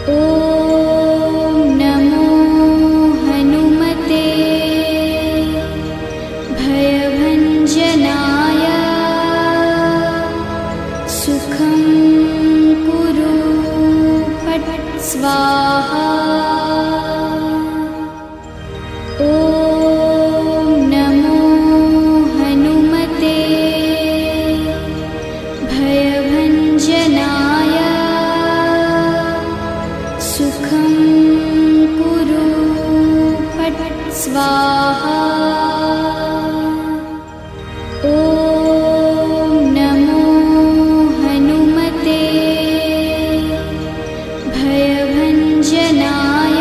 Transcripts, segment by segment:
ॐ नमो हनुमते भयभञ्जनाय सुखं कुरु फट् स्वाहा। स्वाहा। ॐ नमो हनुमते भयभञ्जनाय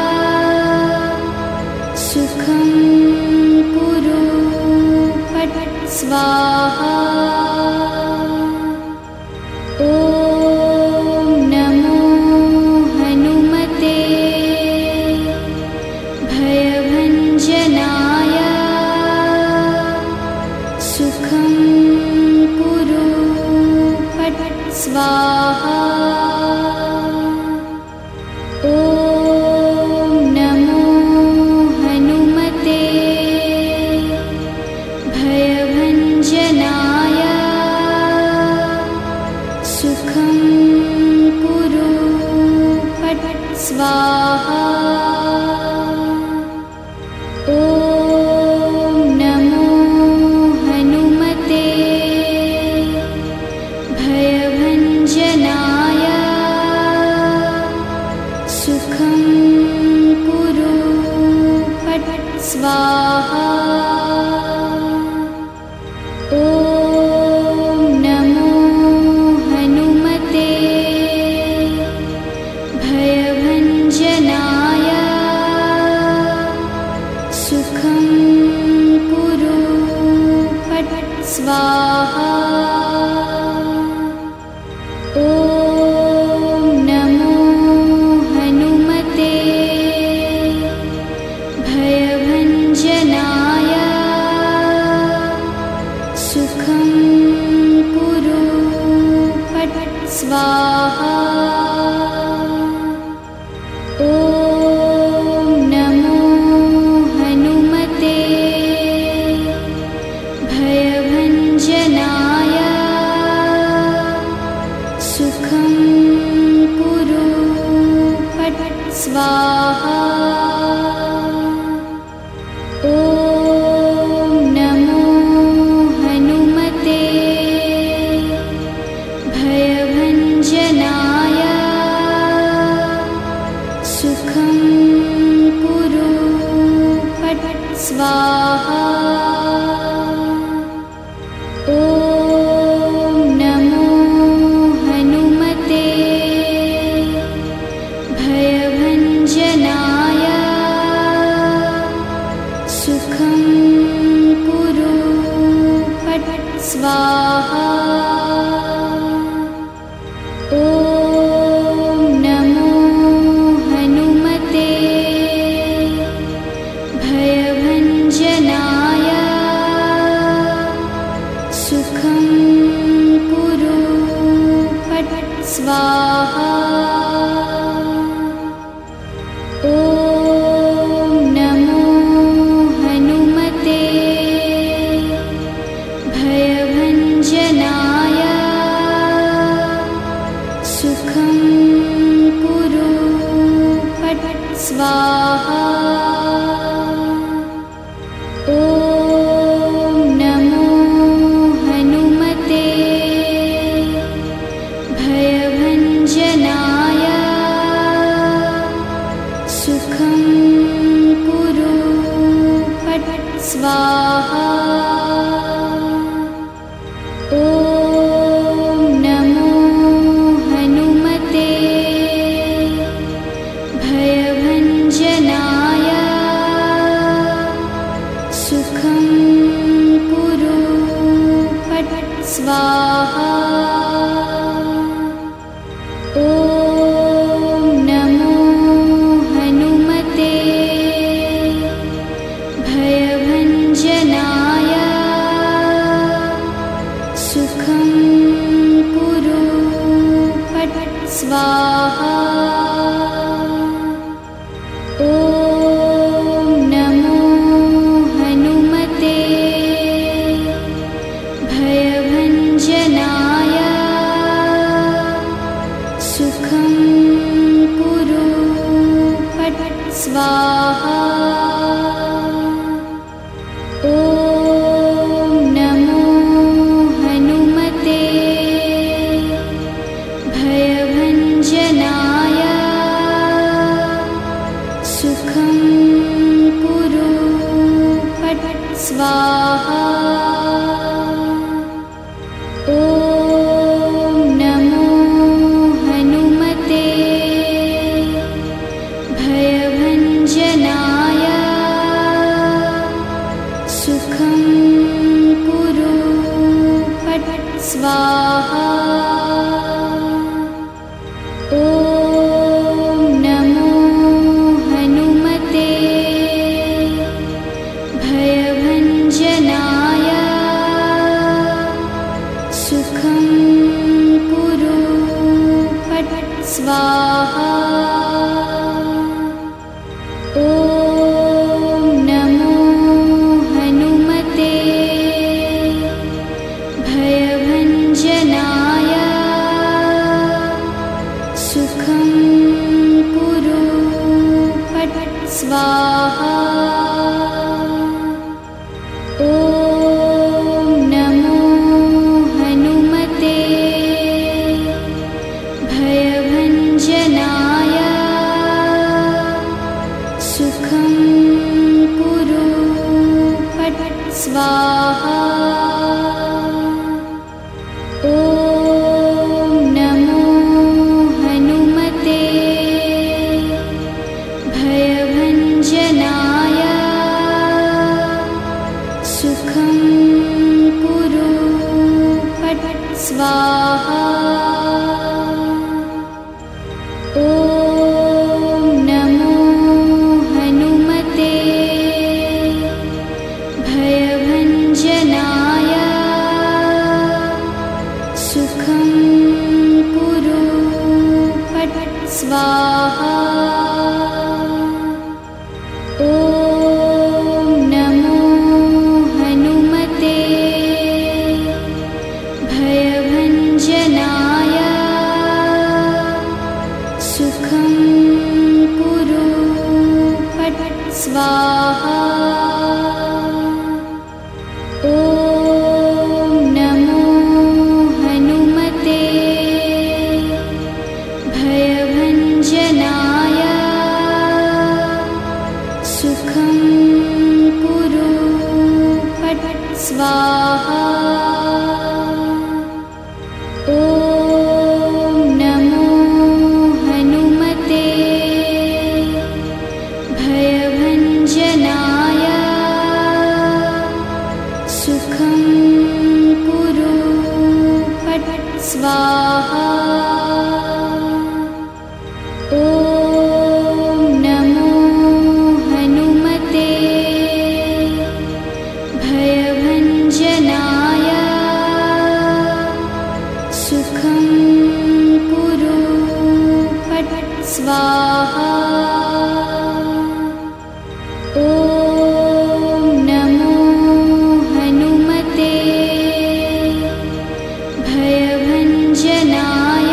सुखं कुरु फट् स्वाहा। स्वाहा। ॐ नमो हनुमते भयभञ्जनाय सुखं कुरु फट् स्वाहा। स्वाहा। ॐ नमो हनुमते भयभञ्जनाय सुखं कुरु फट् स्वाहा। स्वाहा। ॐ नमो हनुमते भयभञ्जनाय सुखं कुरु फट् स्वाहा। स्वाहा। ॐ नमो हनुमते भयभञ्जनाय सुखं कुरु फट् स्वाहा। ॐ नमो हनुमते भयभञ्जनाय। सुखं कुरु फट् स्वाहा। ॐ नमो हनुमते भयभञ्जनाय। सुखं कुरु फट् स्वाहा। ॐ नमो हनुमते भयभञ्जनाय। सुखं कुरु फट् स्वाहा। ॐ नमो हनुमते भयभञ्जनाय। सुखं कुरु फट् स्वाहा। ॐ नमो हनुमते भयभञ्जनाय। सुखं कुरु फट् स्वाहा। ॐ नमो हनुमते भयभञ्जनाय। सुखं कुरु फट् स्वाहा। ॐ नमो हनुमते भयभञ्जनाय। सुखं कुरु फट् स्वाहा। ॐ नमो हनुमते भयभञ्जनाय। सुखं कुरु फट् स्वाहा। ॐ नमो हनुमते भयभञ्जनाय। सुखं कुरु फट् स्वाहा। ॐ नमो हनुमते भयभञ्जनाय। सुखं कुरु फट् स्वाहा। ॐ नमो हनुमते भयभञ्जनाय। सुखं कुरु फट् स्वाहा। ॐ नमो हनुमते भयभञ्जनाय।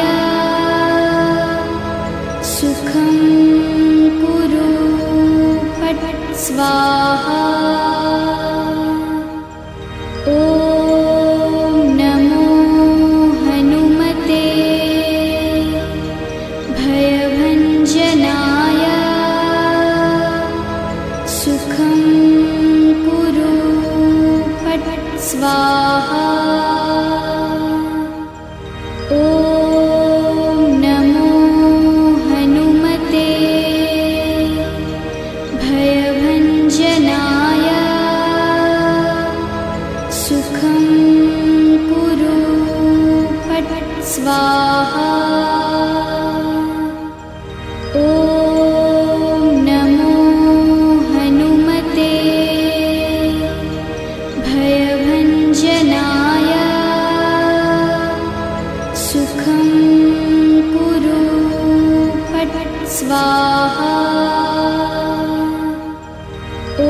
सुखं कुरु फट् स्वाहा। ॐ नमो हनुमते भयभञ्जनाय। सुखं कुरु फट् स्वाहा। ॐ नमो हनुमते भयभञ्जनाय। सुखं कुरु फट् स्वाहा। ॐ नमो हनुमते भयभञ्जनाय। सुखं कुरु फट् स्वाहा। ॐ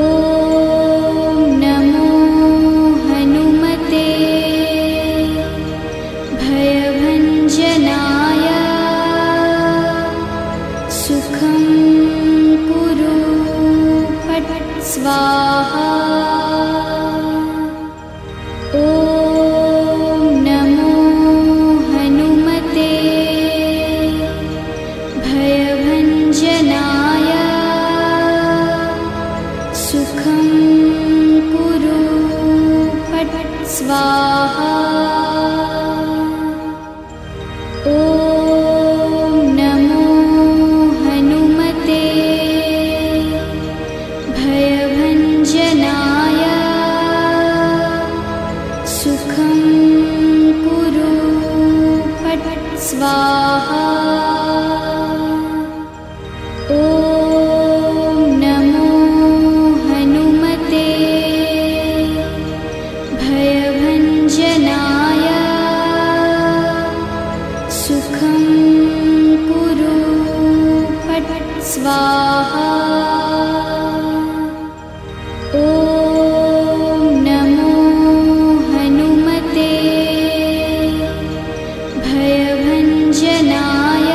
नमो हनुमते भयभञ्जनाय। स्वाहा। ॐ नमो हनुमते भयभञ्जनाय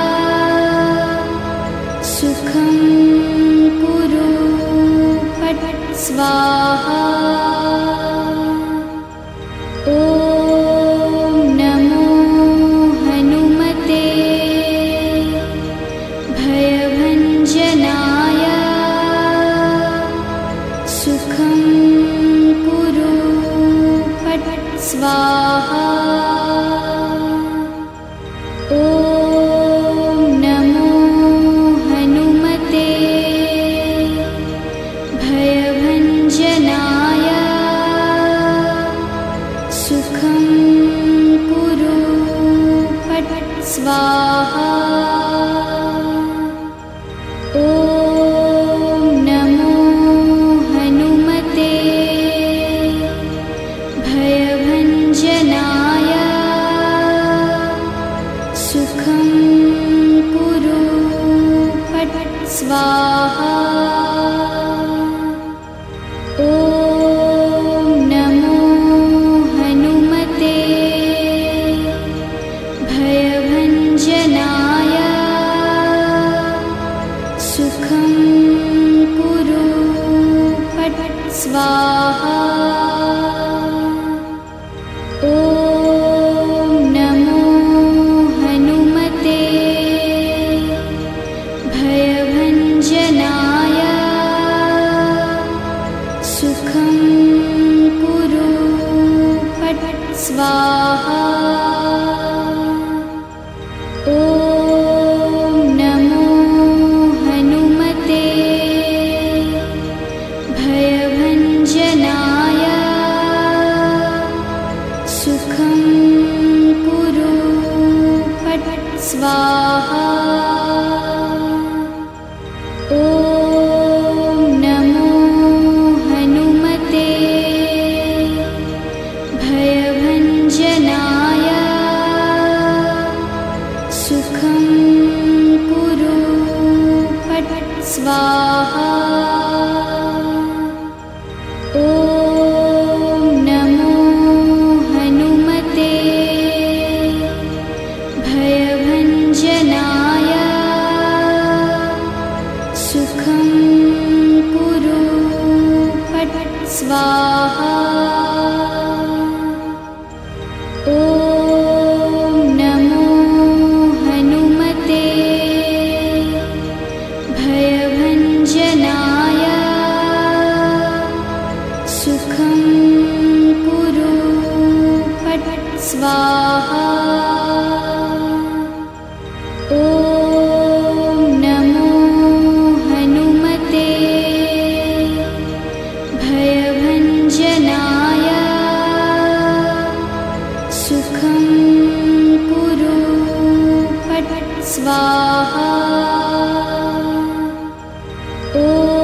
सुखं कुरु फट् स्वाहा। स्वाहा। ॐ नमो हनुमते भयभञ्जनाय सुखं कुरु फट् स्वाहा। ॐ नमो हनुमते भयभञ्जनाय सुखं कुरु फट् स्वाहा। ॐ नमो हनुमते भयभञ्जनाय सुखं कुरु फट् स्वाहा। ॐ नमो हनुमते भयभञ्जनाय सुखं कुरु फट् स्वाहा। ॐ नमो हनुमते भयभञ्जनाय सुखं कुरु फट् स्वाहा। ॐ नमो हनुमते भयभञ्जनाय सुखं कुरु फट् स्वाहा। ॐ नमो हनुमते भयभञ्जनाय सुखं कुरु फट् स्वाहा। ॐ नमो हनुमते भयभञ्जनाय सुखं कुरु फट् स्वाहा। ॐ नमो हनुमते भयभञ्जनाय सुखं कुरु फट् स्वाहा। ॐ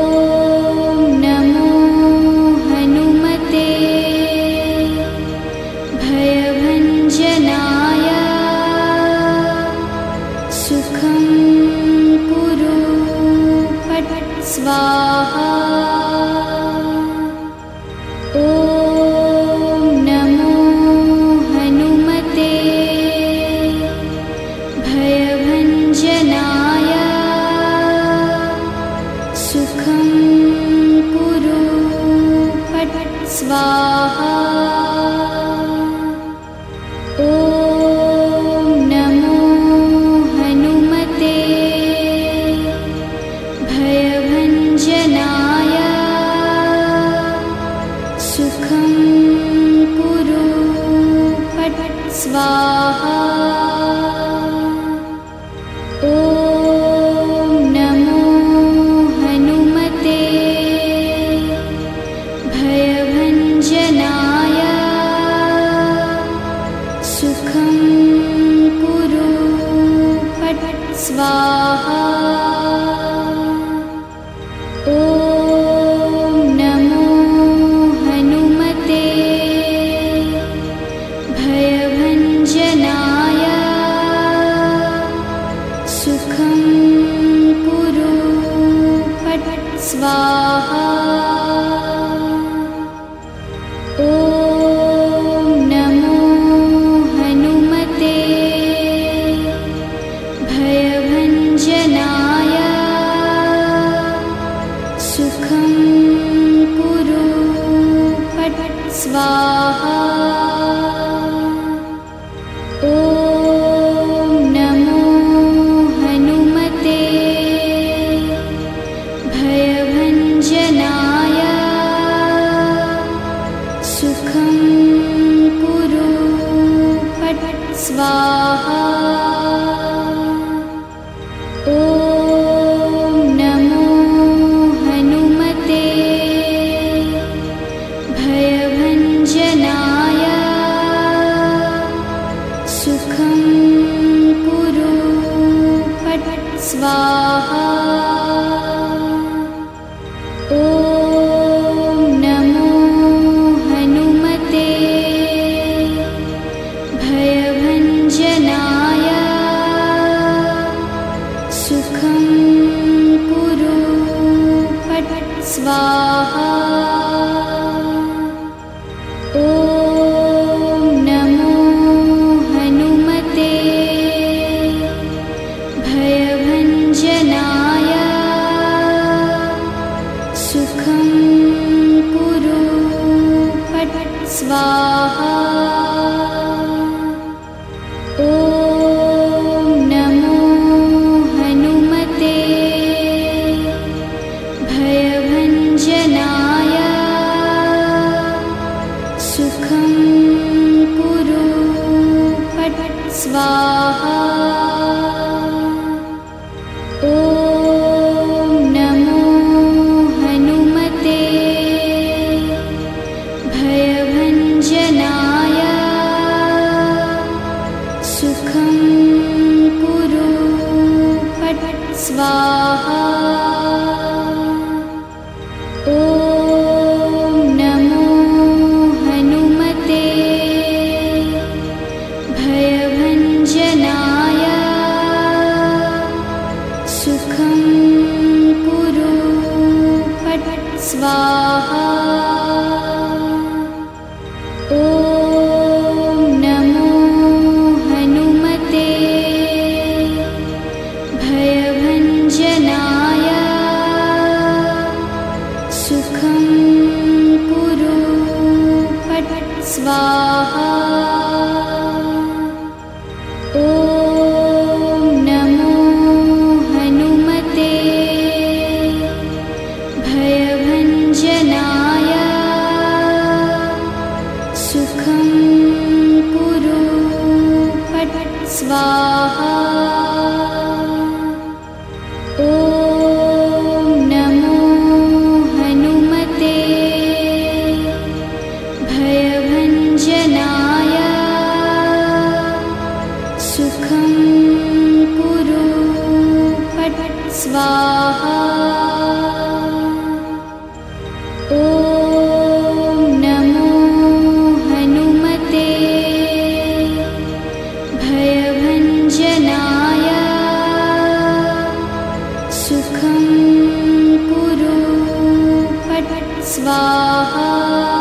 नमो हनुमते भयभञ्जनाय सुखं कुरु फट् स्वाहा। ॐ नमो हनुमते भयभञ्जनाय सुखं कुरु फट् स्वाहा। ॐ नमो हनुमते भयभञ्जनाय सुखं कुरु फट् स्वाहा। ॐ नमो हनुमते भयभञ्जनाय सुखं कुरु फट् स्वाहा। ॐ नमो हनुमते भयभञ्जनाय सुखं कुरु फट् स्वाहा। ॐ नमो हनुमते भयभञ्जनाय। सुखं कुरु फट् स्वाहा। ॐ नमो हनुमते भयभञ्जनाय। सुखं कुरु फट् स्वाहा। ॐ नमो हनुमते भयभञ्जनाय। सुखं कुरु फट् स्वाहा। ॐ नमो हनुमते भयभञ्जनाय। सुखं कुरु फट् स्वाहा। ॐ नमो हनुमते भयभञ्जनाय। सुखं कुरु फट् स्वाहा। ॐ नमो हनुमते भयभञ्जनाय। सुखं कुरु फट् स्वाहा। ॐ नमो हनुमते भयभञ्जनाय। सुखं कुरु फट् स्वाहा। ॐ नमो हनुमते भयभञ्जनाय। सुखं कुरु फट् स्वाहा। ॐ नमो हनुमते भयभञ्जनाय। सुखं कुरु फट् स्वाहा। ॐ नमो हनुमते भयभञ्जनाय। सुखं कुरु फट् स्वाहा। ॐ नमो हनुमते भयभञ्जनाय। सुखं कुरु फट् स्वाहा। ॐ नमो हनुमते भयभञ्जनाय। सुखं कुरु फट् स्वाहा।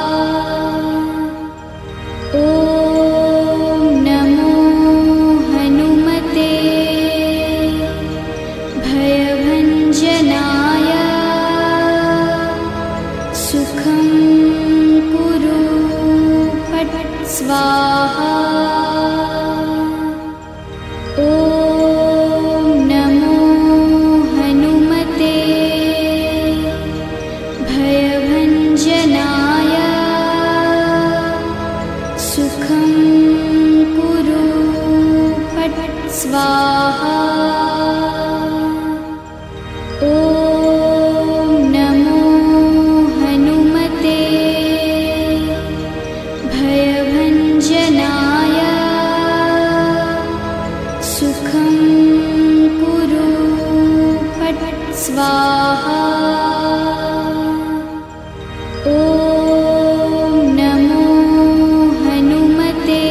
ॐ नमो हनुमते भयभञ्जनाय। सुखं कुरु फट् स्वाहा। ॐ नमो हनुमते भयभञ्जनाय। सुखं कुरु फट् स्वाहा। ॐ नमो हनुमते भयभञ्जनाय। सुखं कुरु फट् स्वाहा। ॐ नमो हनुमते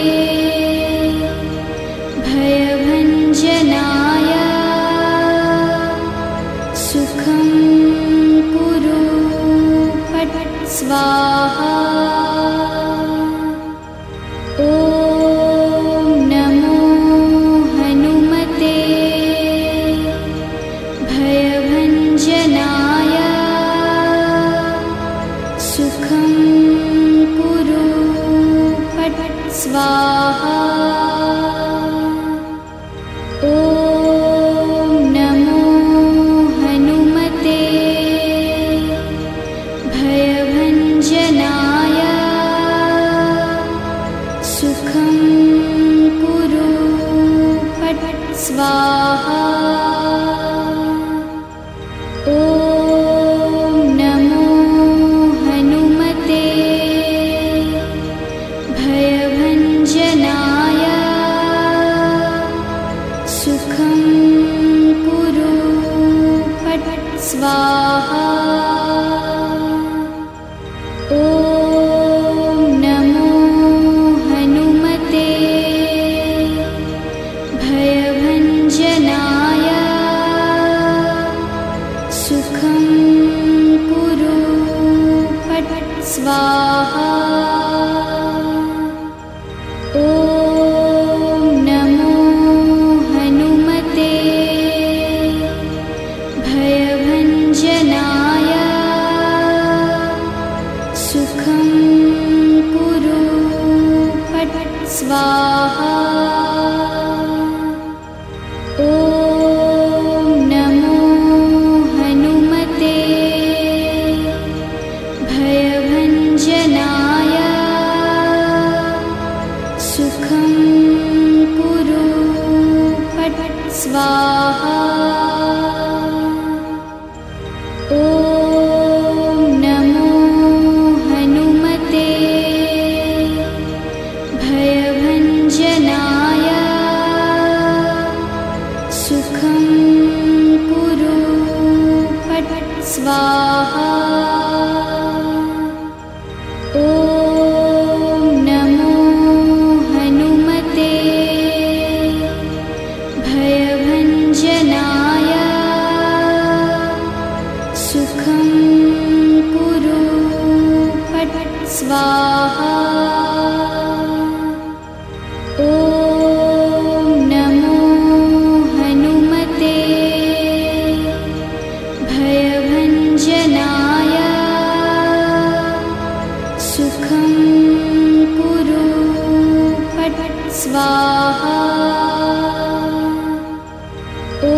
भयभञ्जनाय। सुखं स्वाहा। ॐ नमो हनुमते भयभञ्जनाय सुखं कुरु फट् स्वाहा। ॐ नमो हनुमते भयभञ्जनाय सुखं कुरु फट् स्वाहा। ॐ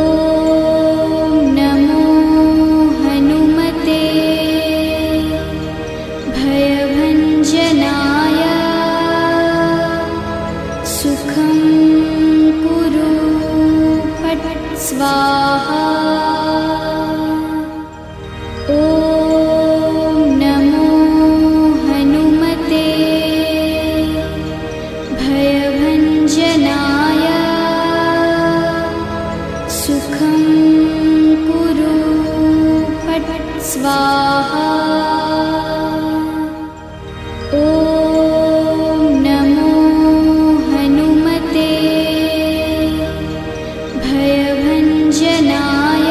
नमो हनुमते भयभञ्जनाय सुखं कुरु फट् स्वाहा। ॐ नमो हनुमते भयभञ्जनाय सुखं कुरु फट् स्वाहा। ॐ नमो हनुमते भयभञ्जनाय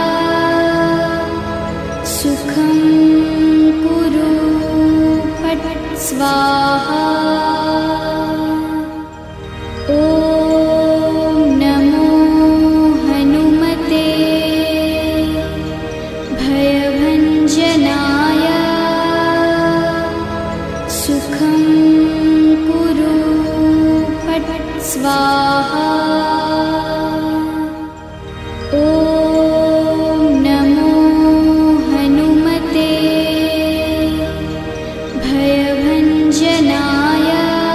सुखं कुरु फट् स्वाहा। ॐ नमो हनुमते भयभञ्जनाय सुखं कुरु फट् स्वाहा। ॐ नमो हनुमते भयभञ्जनाय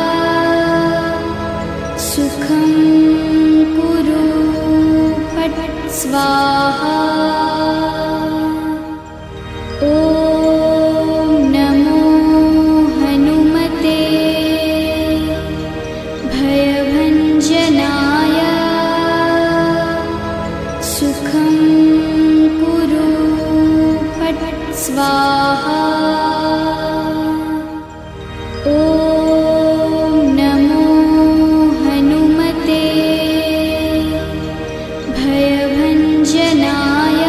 सुखं कुरु फट् स्वाहा। ॐ नमो हनुमते भयभञ्जनाय सुखं कुरु फट् स्वाहा। ॐ नमो हनुमते भयभञ्जनाय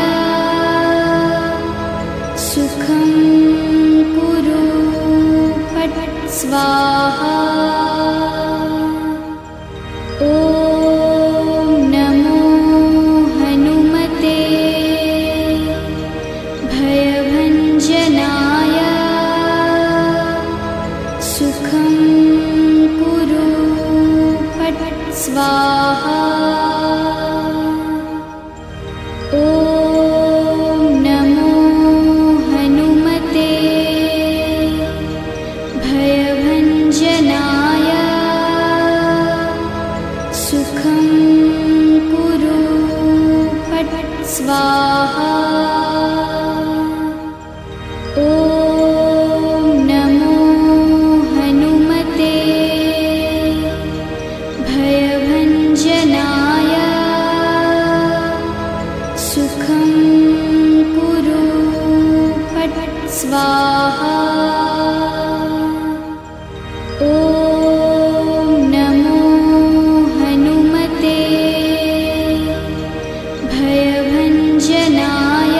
सुखं कुरु फट् स्वाहा। ॐ नमो हनुमते भयभञ्जनाय सुखं कुरु फट् स्वाहा। ॐ नमो हनुमते भयभञ्जनाय सुखं कुरु फट् स्वाहा। ॐ नमो हनुमते भयभञ्जनाय सुखं कुरु फट् स्वाहा। ॐ नमो हनुमते भयभञ्जनाय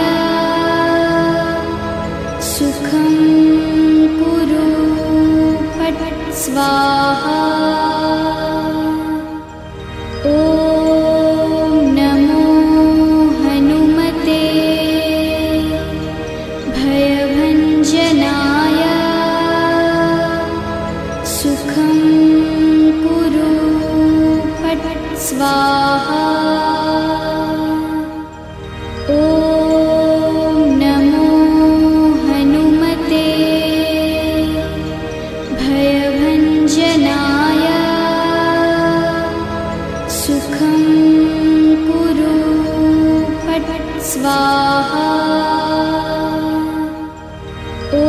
सुखं कुरु फट् स्वाहा। ॐ नमो हनुमते भयभञ्जनाय सुखं कुरु फट् स्वाहा। ॐ नमो हनुमते भयभञ्जनाय सुखं कुरु फट् स्वाहा। ॐ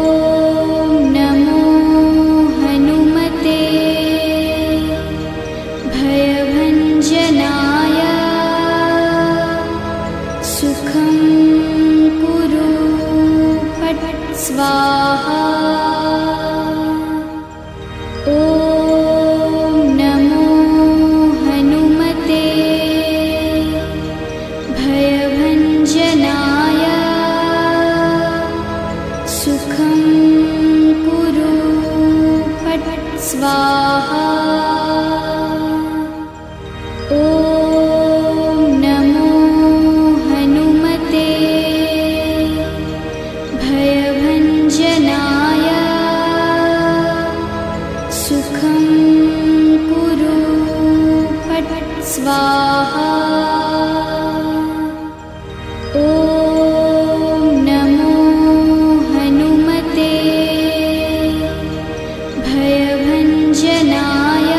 नमो हनुमते भयभञ्जनाय सुखं कुरु स्वाहा। ॐ नमो हनुमते भयभञ्जनाय सुखं कुरु फट् स्वाहा। सुखं कुरु फट् स्वाहा। ॐ नमो हनुमते भयभञ्जनाय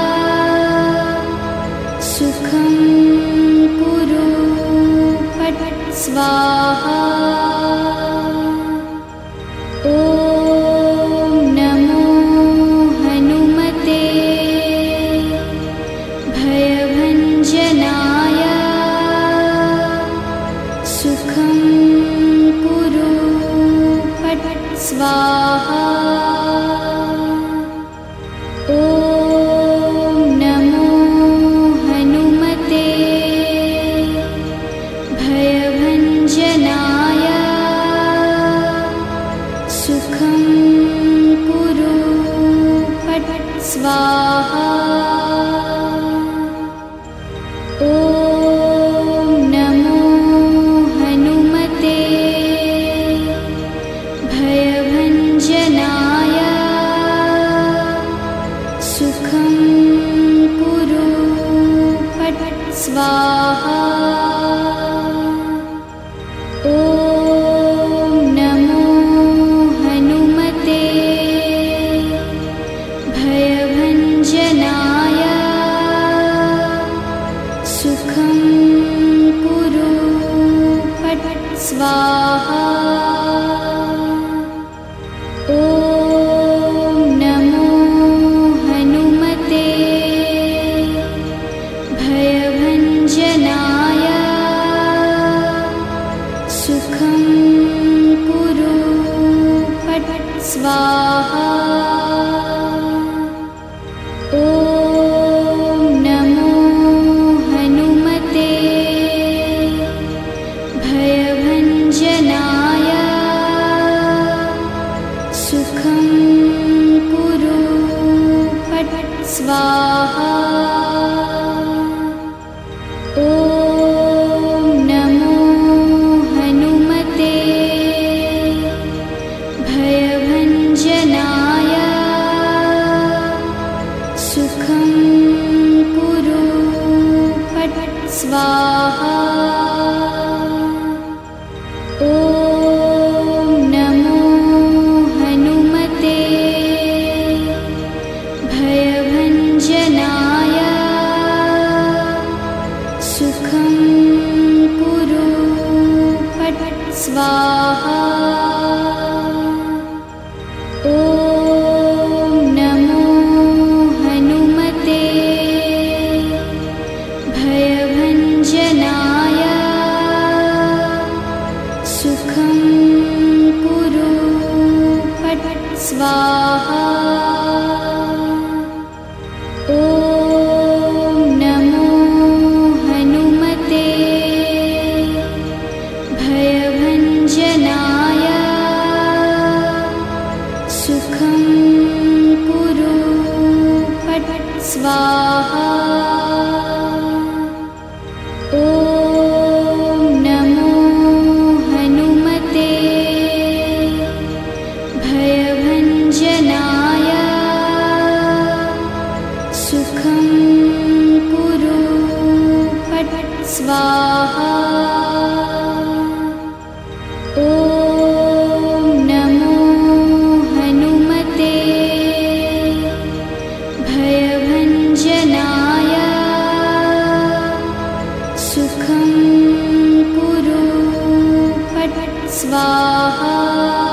सुखं कुरु फट् स्वाहा। सुखं कुरु फट् स्वाहा। ॐ नमो हनुमते भयभञ्जनाय सुखं कुरु फट् स्वाहा। सुखं कुरु फट् स्वाहा। ॐ नमो हनुमते भयभञ्जनाय सुखं कुरु फट् स्वाहा। सुखं कुरु फट् स्वाहा। ॐ नमो हनुमते भयभञ्जनाय सुखं कुरु फट् स्वाहा। सुखं कुरु फट् स्वाहा। ॐ नमो हनुमते भयभञ्जनाय सुखं कुरु फट् स्वाहा। सुखं कुरु फट् स्वाहा। ॐ नमो हनुमते भयभञ्जनाय सुखं कुरु फट् स्वाहा। सुखं कुरु फट् स्वाहा। ॐ नमो हनुमते भयभञ्जनाय सुखं कुरु फट् स्वाहा।